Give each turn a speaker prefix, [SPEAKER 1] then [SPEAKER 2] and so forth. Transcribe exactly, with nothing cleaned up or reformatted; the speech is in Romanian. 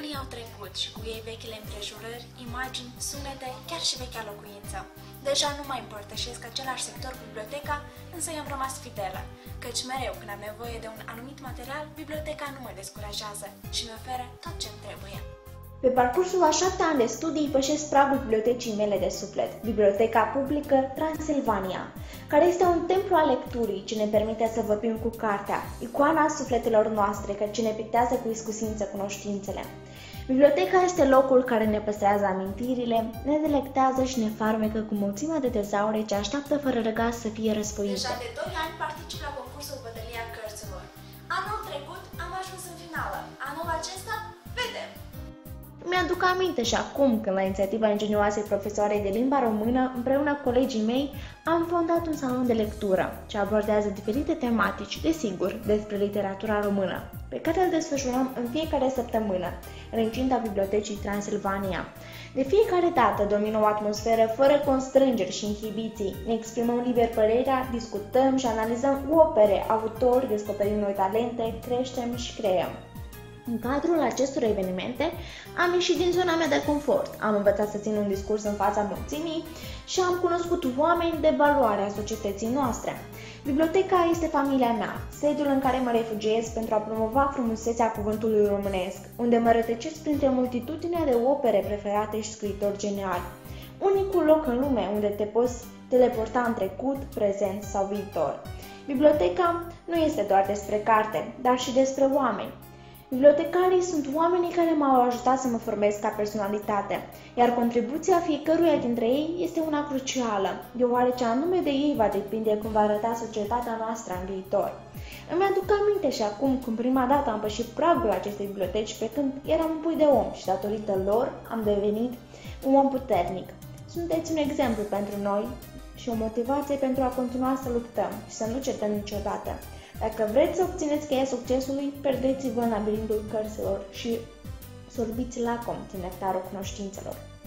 [SPEAKER 1] Anii au trecut și cu ei vechile împrejurări, imagini, sunete, chiar și vechea locuință. Deja nu mai împărtășesc același sector cu biblioteca, însă i-am rămas fidelă, căci mereu când am nevoie de un anumit material, biblioteca nu mă descurajează și mi oferă tot ce-mi trebuie.
[SPEAKER 2] Pe parcursul a șapte ani de studii pășesc pragul bibliotecii mele de suflet, Biblioteca Publică Transilvania, care este un templu al lecturii ce ne permite să vorbim cu cartea, icoana sufletelor noastre, ce ne pictează cu iscusință cunoștințele. Biblioteca este locul care ne păstrează amintirile, ne delectează și ne farmecă cu mulțimea de tezaure ce așteaptă fără răgaz să fie răsfoite.
[SPEAKER 1] Deja de doi ani particip la concursul Bătălia Cărților. Anul trecut am ajuns în finală, anul acesta vedem!
[SPEAKER 2] Mi-aduc aminte și acum când la inițiativa ingenioasei profesoarei de limba română, împreună cu colegii mei, am fondat un salon de lectură ce abordează diferite tematici, desigur, despre literatura română, pe care îl desfășurăm în fiecare săptămână, în incinta Bibliotecii Transilvania. De fiecare dată domină o atmosferă fără constrângeri și inhibiții, ne exprimăm liber părerea, discutăm și analizăm opere, autori, descoperim noi talente, creștem și creăm. În cadrul acestor evenimente am ieșit din zona mea de confort, am învățat să țin un discurs în fața mulțimii și am cunoscut oameni de valoare a societății noastre. Biblioteca este familia mea, sediul în care mă refugiez pentru a promova frumusețea cuvântului românesc, unde mă rătăcesc printre multitudinea de opere preferate și scriitori geniali. Unicul loc în lume unde te poți teleporta în trecut, prezent sau viitor. Biblioteca nu este doar despre carte, dar și despre oameni. Bibliotecarii sunt oamenii care m-au ajutat să mă formez ca personalitate, iar contribuția fiecăruia dintre ei este una crucială, deoarece anume de ei va depinde cum va arăta societatea noastră în viitor. Îmi aduc aminte și acum când prima dată am pășit pragul acestei biblioteci pe când eram un pui de om și datorită lor am devenit un om puternic. Sunteți un exemplu pentru noi și o motivație pentru a continua să luptăm și să nu cedăm niciodată. Dacă vreți să obțineți cheia succesului, perdeți-vă în labirintul cărților și sorbiți lacom din nectarul cunoștințelor.